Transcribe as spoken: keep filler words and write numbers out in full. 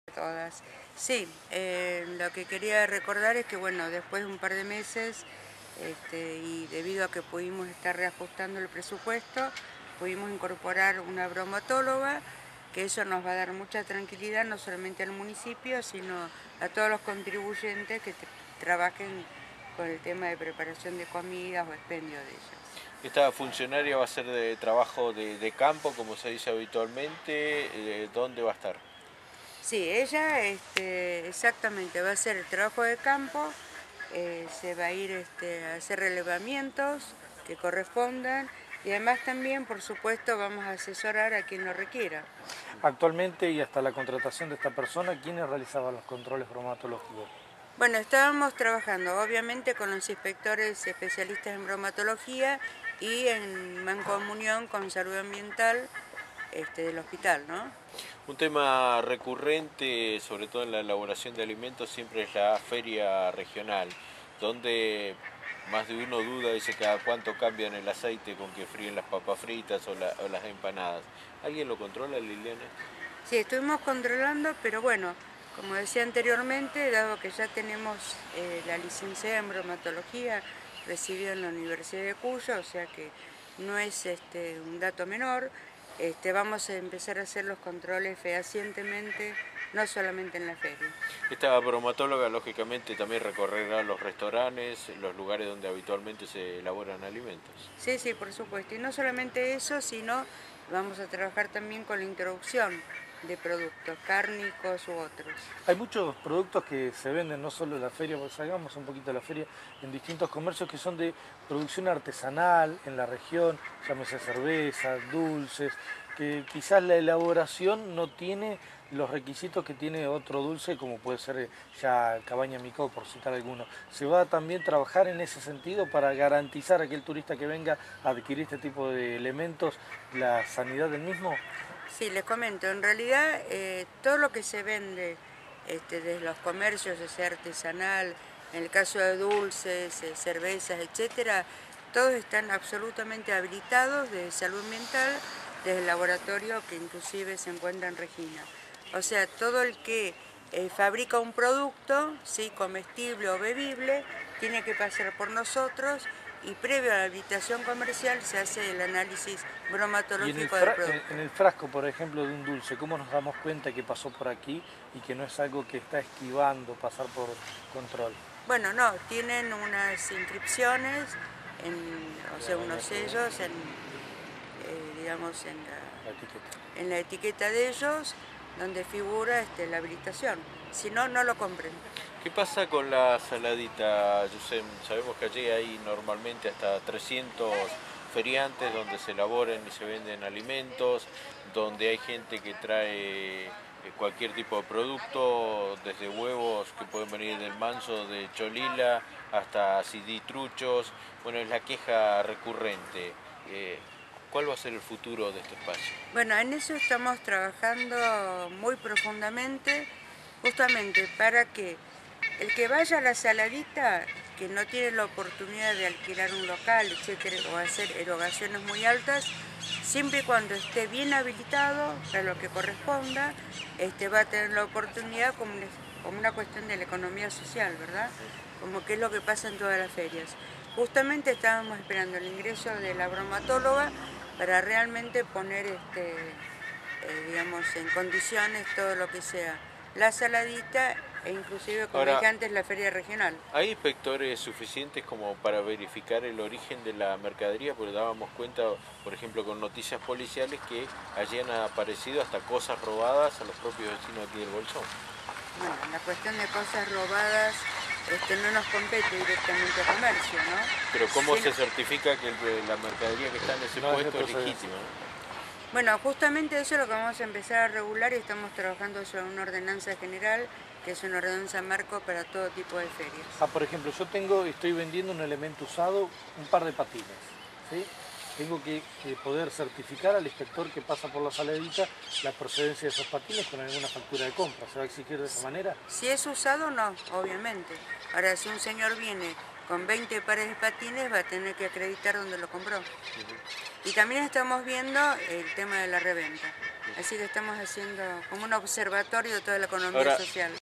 Todas. Sí, eh, lo que quería recordar es que, bueno, después de un par de meses, este, y debido a que pudimos estar reajustando el presupuesto, pudimos incorporar una bromatóloga, que eso nos va a dar mucha tranquilidad, no solamente al municipio, sino a todos los contribuyentes que trabajen con el tema de preparación de comidas o expendio de ellas. Esta funcionaria va a ser de trabajo de, de campo, como se dice habitualmente. Eh, ¿Dónde va a estar? Sí, ella este, exactamente va a hacer el trabajo de campo, eh, se va a ir este, a hacer relevamientos que correspondan y además también, por supuesto, vamos a asesorar a quien lo requiera. Actualmente y hasta la contratación de esta persona, ¿quiénes realizaban los controles bromatológicos? Bueno, estábamos trabajando obviamente con los inspectores especialistas en bromatología y en mancomunión con salud ambiental este, del hospital, ¿no? Un tema recurrente, sobre todo en la elaboración de alimentos, siempre es la feria regional, donde más de uno duda, dice cada cuánto cambian el aceite con que fríen las papas fritas o, la, o las empanadas. ¿Alguien lo controla, Liliana? Sí, estuvimos controlando, pero bueno, como decía anteriormente, dado que ya tenemos eh, la licencia en bromatología recibida en la Universidad de Cuyo, o sea que no es este, un dato menor, este, vamos a empezar a hacer los controles fehacientemente, no solamente en la feria. Esta bromatóloga, lógicamente, también recorrerá los restaurantes, los lugares donde habitualmente se elaboran alimentos. Sí, sí, por supuesto. Y no solamente eso, sino vamos a trabajar también con la introducción de productos cárnicos u otros. Hay muchos productos que se venden no solo en la feria, porque salgamos un poquito a la feria, en distintos comercios que son de producción artesanal en la región, llámese cerveza, dulces, que quizás la elaboración no tiene los requisitos que tiene otro dulce, como puede ser ya Cabaña Micó, por citar alguno. ¿Se va a también trabajar en ese sentido para garantizar a aquel turista que venga a adquirir este tipo de elementos la sanidad del mismo? Sí, les comento, en realidad eh, todo lo que se vende este, desde los comercios, ya sea artesanal, en el caso de dulces, eh, cervezas, etcétera, todos están absolutamente habilitados desde salud ambiental, desde el laboratorio que inclusive se encuentra en Regina. O sea, todo el que eh, fabrica un producto, sí, comestible o bebible, tiene que pasar por nosotros y previo a la habilitación comercial se hace el análisis Y en el, bromatológico del fra producto. en el frasco, por ejemplo, de un dulce, ¿cómo nos damos cuenta que pasó por aquí y que no es algo que está esquivando pasar por control? Bueno, no, tienen unas inscripciones, en, o sea, unos sellos, en, eh, digamos, en La etiqueta. la, en la etiqueta de ellos, donde figura este, la habilitación. Si no, no lo compren. ¿Qué pasa con la saladita, Yusem? Sabemos que allí hay normalmente hasta trescientos feriantes donde se elaboran y se venden alimentos, donde hay gente que trae eh, cualquier tipo de producto, desde huevos que pueden venir del Manso, de Cholila, hasta aciditruchos. Bueno, es la queja recurrente. Eh, ¿Cuál va a ser el futuro de este espacio? Bueno, en eso estamos trabajando muy profundamente, justamente para que el que vaya a la saladita, que no tiene la oportunidad de alquilar un local, etcétera, o hacer erogaciones muy altas, siempre y cuando esté bien habilitado para lo que corresponda, este, va a tener la oportunidad como una, como una cuestión de la economía social, ¿verdad? Como que es lo que pasa en todas las ferias. Justamente estábamos esperando el ingreso de la bromatóloga para realmente poner, este, eh, digamos, en condiciones todo lo que sea la saladita e inclusive, como Ahora, dije antes, la feria regional. ¿hay inspectores suficientes como para verificar el origen de la mercadería? Porque dábamos cuenta, por ejemplo, con noticias policiales que allí han aparecido hasta cosas robadas a los propios vecinos aquí del Bolsón. Bueno, la cuestión de cosas robadas este, no nos compete directamente a comercio, ¿no? Pero ¿cómo Sí, se certifica que el- la mercadería que está en ese No es puesto es retroceso. legítima, ¿no? bueno, justamente eso es lo que vamos a empezar a regular y estamos trabajando sobre una ordenanza general, que es una ordenanza marco para todo tipo de ferias. Ah, por ejemplo, yo tengo, estoy vendiendo un elemento usado, un par de patines, ¿sí? Tengo que, que poder certificar al inspector que pasa por la saladita la procedencia de esos patines con alguna factura de compra. ¿Se va a exigir de esa manera? Si es usado, no, obviamente. Ahora, si un señor viene con veinte pares de patines, va a tener que acreditar dónde lo compró. Y también estamos viendo el tema de la reventa. Así que estamos haciendo como un observatorio de toda la economía Ahora, social.